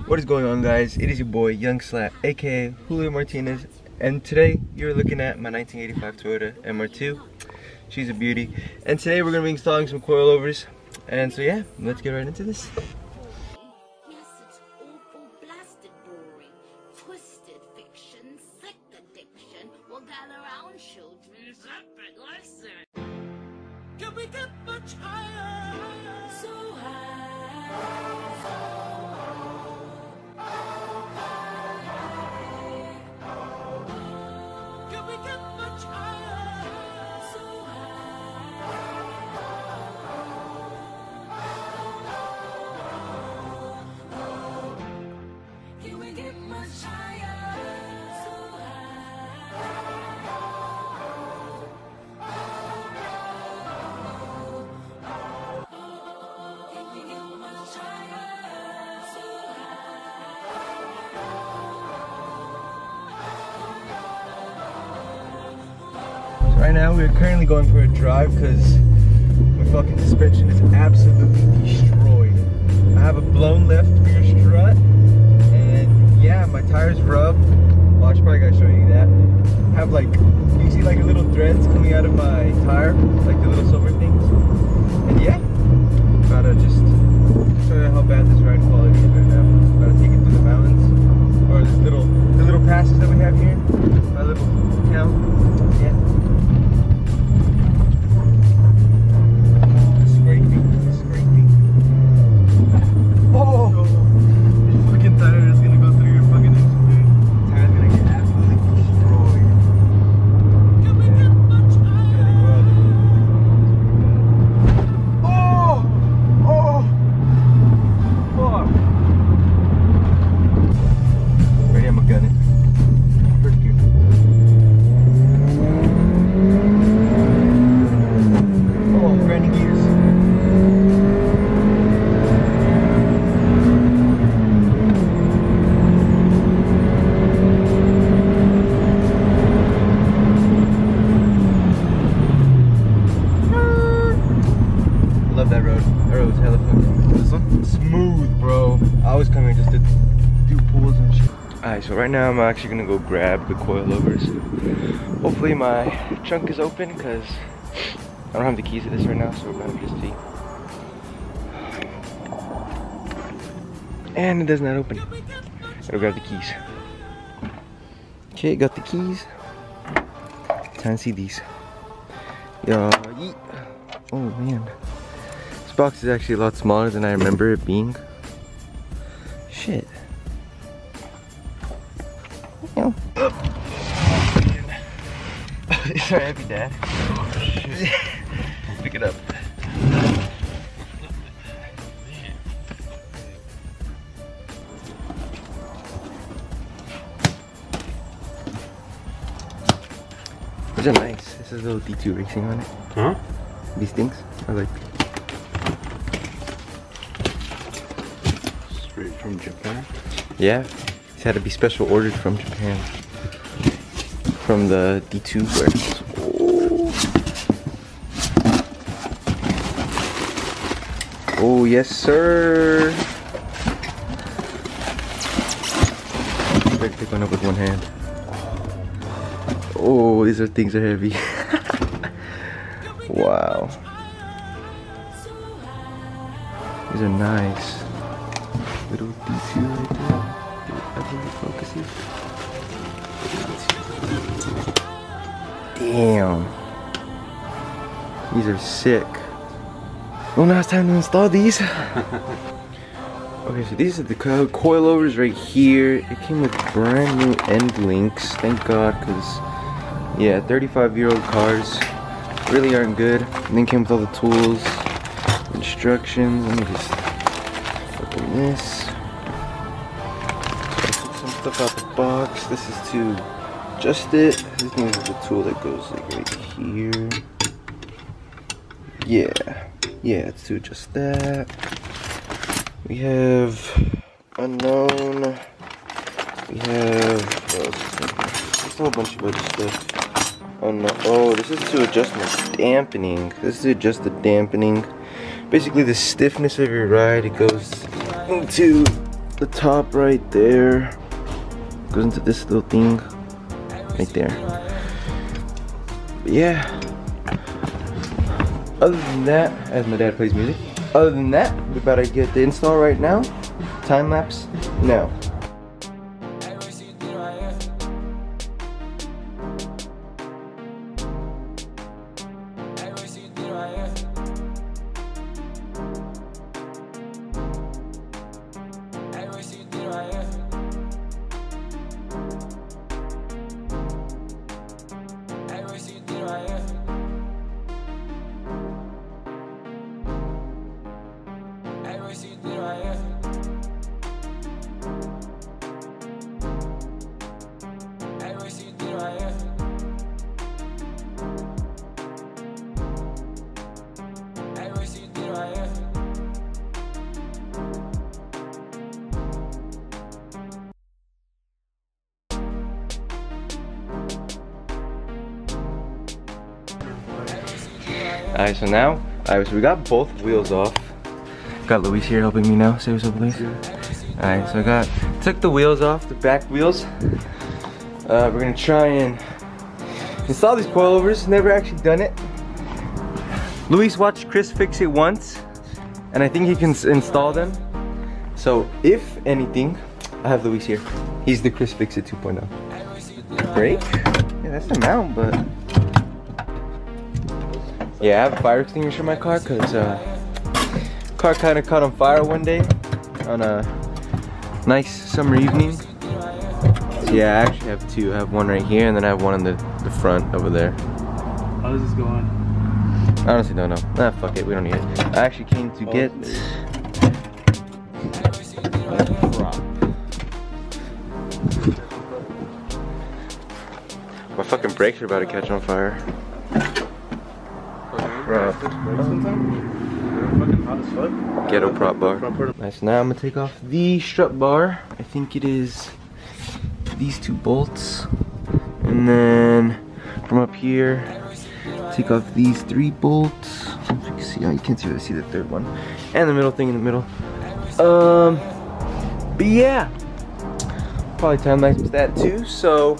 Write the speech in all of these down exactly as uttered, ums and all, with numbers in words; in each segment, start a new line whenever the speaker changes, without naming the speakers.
What is going on, guys? It is your boy YungSlatt, aka Julio Martinez, and today you're looking at my nineteen eighty-five Toyota M R two. She's a beauty, and today we're gonna be installing some coilovers. And so yeah, let's get right into this.
Yes, it's awful, blasted boring. Twisted fiction, sick addiction will gather round children's separate lesson. Can we get much higher? So high, so high. Can we get much higher? So high. Can we get much higher? So
Right now we are currently going for a drive because my fucking suspension is absolutely destroyed. I have a blown left rear strut, and yeah, my tires rub. Well, I should probably gotta show you that. I have like, you see like little threads coming out of my tire, like the little silver things. And yeah, gotta just show you how bad this ride quality is right now. Gotta take it through the mountains, or this little, the little passes that we have here, my little town. Yeah. That road. That road's hella fun. This one? Smooth, bro. I was coming just to do pulls and shit. Alright, so right now I'm actually gonna go grab the coilovers. Hopefully my trunk is open because I don't have the keys to this right now, so we're gonna just see. And it does not open. Gotta grab the keys. Okay, got the keys. Time to see these. Yeah, yeet. Oh man. This box is actually a lot smaller than I remember it being. Shit. Oh. These are heavy, Dad. Oh, shit. Pick it up. These are nice. This is a little D two racing on it.
Huh?
These things I like.
Straight from Japan?
Yeah, it's had to be special ordered from Japan. From the D two warehouse. Oh. Oh, yes, sir. Try to pick one up with one hand. Oh, these are things are heavy. Wow. These are nice. Little D two right there. I think it focuses. Damn. These are sick. Well, now it's time to install these. Okay, so these are the co coilovers right here. It came with brand new end links. Thank God, because yeah, thirty-five year old cars really aren't good. And then came with all the tools, instructions. Let me just open this. So I took some stuff out the box. This is to adjust it. This thing is the tool that goes like right here. Yeah, yeah, it's to adjust that. We have unknown. We have what else? Just a whole bunch of other stuff. Oh no! Oh, this is to adjust my dampening. This is to adjust the dampening. Basically, the stiffness of your ride. It goes into the top right there. Goes into this little thing right there. But yeah. Other than that, as my dad plays music. Other than that, we better get the install right now. Time lapse now. Alright, so now, alright, so we got both wheels off. Got Luis here helping me now. Say what's up, Luis. Alright, so I got, took the wheels off, the back wheels. Uh, we're gonna try and install these coilovers. Never actually done it. Luis watched Chris fix it once, and I think he can install them. So, if anything, I have Luis here. He's the Chris Fix It two point oh. Brake? Yeah, that's the mount, but... yeah, I have a fire extinguisher in my car because uh, car kind of caught on fire one day on a nice summer evening. So yeah, I actually have two. I have one right here and then I have one in the, the front over there.
How does this go on?
I honestly don't know. Nah, fuck it, we don't need it. I actually came to get... my fucking brakes are about to catch on fire. Prop. Ghetto prop bar. Nice. Now I'm gonna take off the strut bar. I think it is these two bolts, and then from up here, take off these three bolts. I don't know if you can see. Oh, you can't see. I see the third one, and the middle thing in the middle. Um, but yeah, probably time lapse that too. So.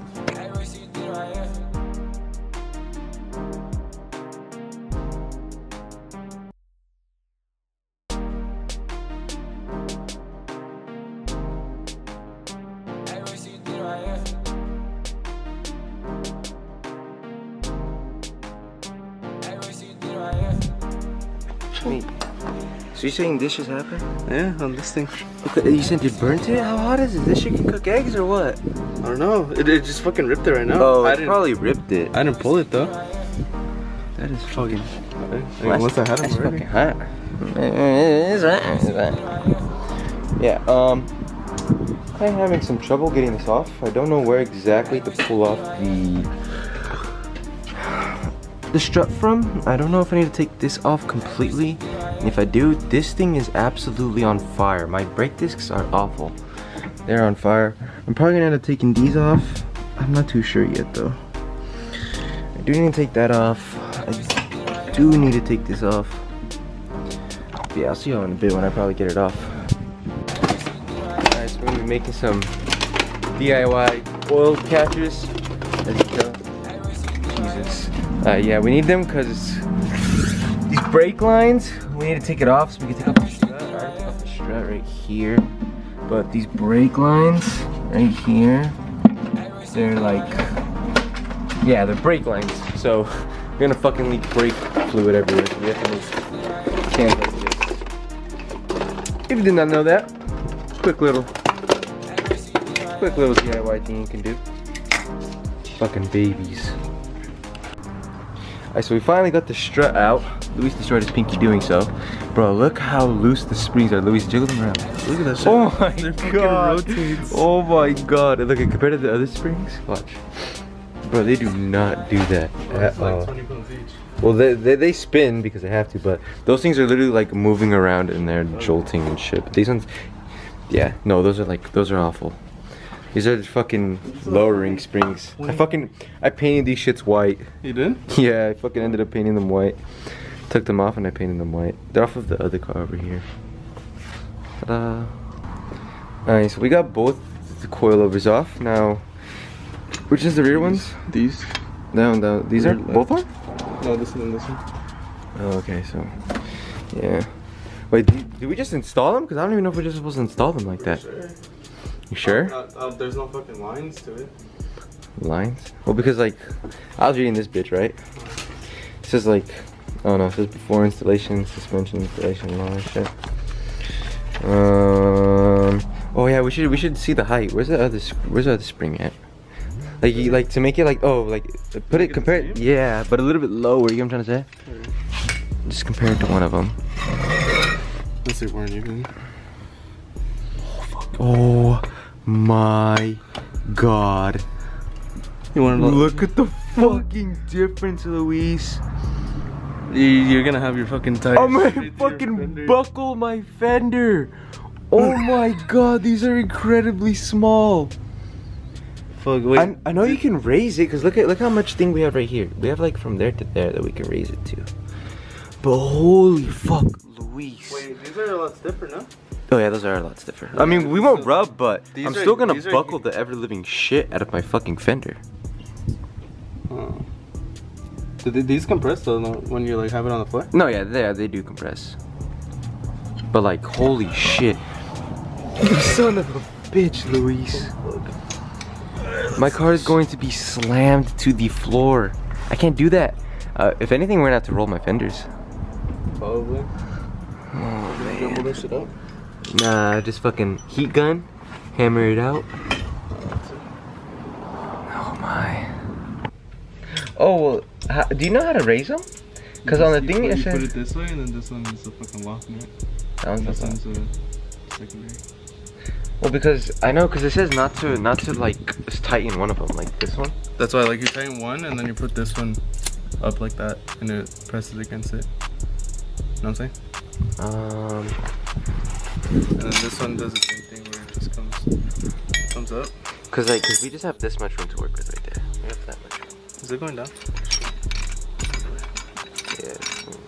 Wait, so you're saying this just happened?
Yeah, on this thing.
Okay, you said it burnt it? How hot is it? This shit can cook eggs or what?
I don't know. It, it just fucking ripped it right now.
Oh,
I
it probably ripped it.
I didn't pull it though.
That is fucking...
Well, unless I had it already.
Fucking hot. It's hot. It's hot. Yeah, um... I'm having some trouble getting this off. I don't know where exactly to pull off the... the strut from. I don't know if I need to take this off completely. And if I do, this thing is absolutely on fire. My brake discs are awful. They're on fire. I'm probably gonna end up taking these off. I'm not too sure yet though. I do need to take that off. I do need to take this off. But yeah, I'll see y'all in a bit when I probably get it off. Alright, so we're gonna be making some D I Y oil catchers. As you can tell. Jesus. Uh, yeah, we need them because these brake lines, we need to take it off so we can take off the strut. I already took off the strut right here. But these brake lines right here, they're like, yeah, they're brake lines. So we're gonna fucking leak brake fluid everywhere. So we have to make cans like this. If you did not know that, quick little, quick little D I Y thing you can do. Fucking babies. Alright, so we finally got the strut out. Luis destroyed his pinky doing so. Bro, look how loose the springs are. Luis, jiggle them around. Look at that shit. Oh my god. Rotates. Oh my god. Look, compared to the other springs, watch. Bro, they do not do that at all. Like twenty pounds each. Well, they, they, they spin because they have to, but those things are literally like moving around and they're jolting and shit. But these ones, yeah, no, those are like, those are awful. These are fucking lowering springs. I fucking, I painted these shits white.
You did?
Yeah, I fucking ended up painting them white. Took them off and I painted them white. They're off of the other car over here. Ta-da. Alright, so we got both the coilovers off. Now, which is the rear ones?
These.
No, no, these are both on?
No, this one and this one.
Oh, okay, so, yeah. Wait, do, do we just install them? Because I don't even know if we're just supposed to install them like that.
Sure.
You sure?
Uh, uh, there's no fucking lines to it.
Lines? Well, because like, I was reading this bitch, right? It says like, oh no, it says before installation, suspension installation, and all that shit. Um, oh yeah, we should we should see the height. Where's the other Where's the other spring at? Like, you, like to make it like, oh, like put it compare it, yeah, but a little bit lower. You know what I'm trying to say? Mm. Just compare it to one of them.
Unless they weren't even.
Oh, fuck. Oh my god!
You want to
look at the fucking difference, Luis?
You're gonna have your fucking tires.
I'm gonna fucking buckle my fender. Oh my god, these are incredibly small.
Fuck, wait.
I, I know you can raise it, cause look at look how much thing we have right here. We have like from there to there that we can raise it to. But holy fuck, Luis.
Wait, these are a lot stiffer, no?
Oh yeah, those are a lot stiffer. I mean, we won't rub, but
These
I'm
are-
still gonna
these are-
buckle the ever living shit out of my fucking fender.
Oh. Do they, these compress though no, when you like have it on the floor?
No, yeah, they they do compress. But like, holy shit. You son of a bitch, Luis. My car is going to be slammed to the floor. I can't do that. Uh, if anything, we're gonna have to roll my fenders.
Probably.
Oh
Jumble
man.
this shit up.
Nah, just fucking heat gun, hammer it out. Oh my. Oh, well, how, do you know how to raise them? Because on the
You
thing
put,
it
you
says...
put it this way, and then this one is the fucking lock nut.
That one's
This
not
one's
that.
a secondary.
Well, because I know, because it says not to, not to like tighten one of them, like this one.
That's why, like, you tighten one, and then you put this one up like that, and it presses against it. You know what I'm saying?
Um,
And then this one does the same thing where it just comes, comes up.
cause like, cause we just have this much room to work with right there. We have that much room.
Is it going down?
Yeah. it's going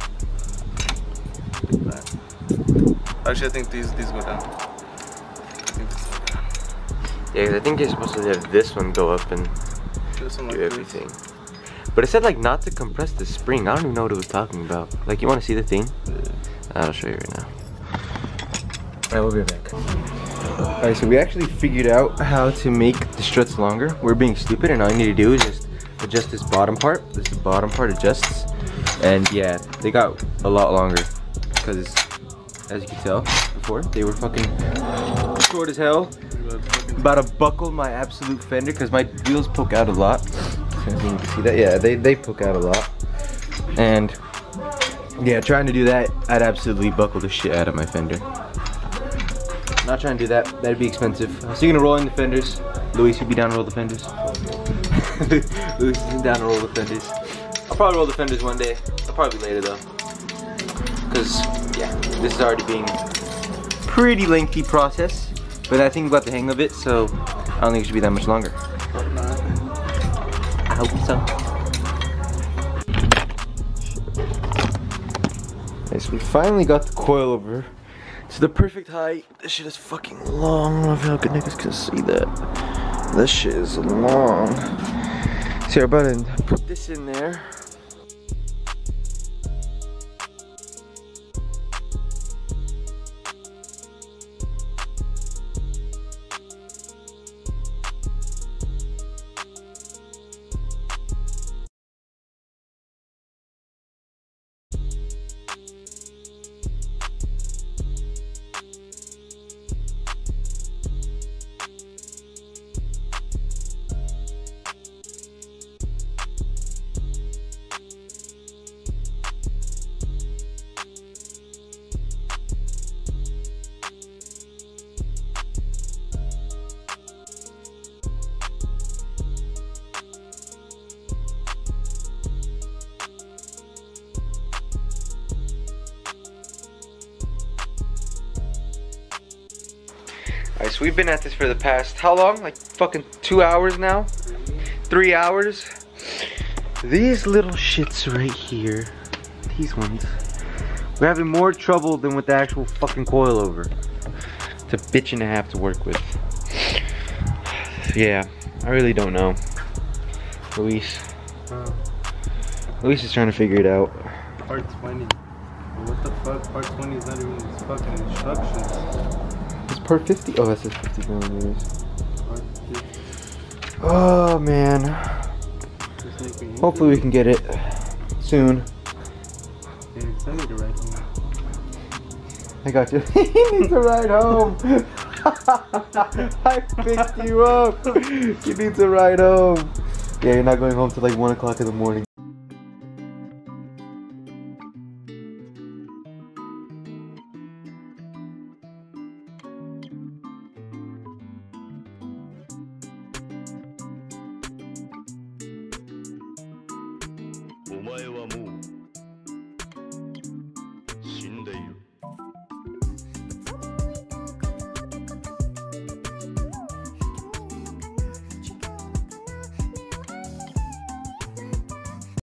down.
Like that. Actually, I think these these go down. I think this go down.
Yeah, cause I think you're supposed to have this one go up and
This one like
do
this.
everything. But it said like not to compress the spring. I don't even know what it was talking about. Like, you want to see the thing?
Yeah.
I'll show you right now. Alright, we'll be right back. Alright, so we actually figured out how to make the struts longer. We're being stupid, and all you need to do is just adjust this bottom part. This the bottom part adjusts. And yeah, they got a lot longer. Because, as you can tell before, they were fucking short as hell. About to buckle my absolute fender because my wheels poke out a lot. So you can see that. Yeah, they, they poke out a lot. And yeah, trying to do that, I'd absolutely buckle the shit out of my fender. Not trying to do that, that'd be expensive. So you're gonna roll in the fenders. Luis, you be down to roll the fenders? Luis is down to roll the fenders. I'll probably roll the fenders one day. I'll probably later though. Cause yeah, this is already being pretty lengthy process. But I think we got the hang of it, so I don't think it should be that much longer. I hope so. Okay, so we finally got the coil over to the perfect height. This shit is fucking long. I don't know if y'all good niggas can see that. This shit is long. So we're about to put this in there. Alright, so we've been at this for the past, how long? Like fucking two hours now? Three hours? These little shits right here, these ones, we're having more trouble than with the actual fucking coilover. To
It's a bitch and a half to work with. Yeah, I really don't know. Luis.
Uh,
Luis is trying to figure it out.
part twenty. What the fuck? Part twenty is not even fucking instructions.
It's part fifty. Oh, that says fifty millimeters.
Part fifty.
Oh man.
Just make me
Hopefully we can get it soon.
Yeah, I need to write home.
I got you. He needs a ride home. I picked you up. You need to ride home. Yeah, you're not going home till like one o'clock in the morning.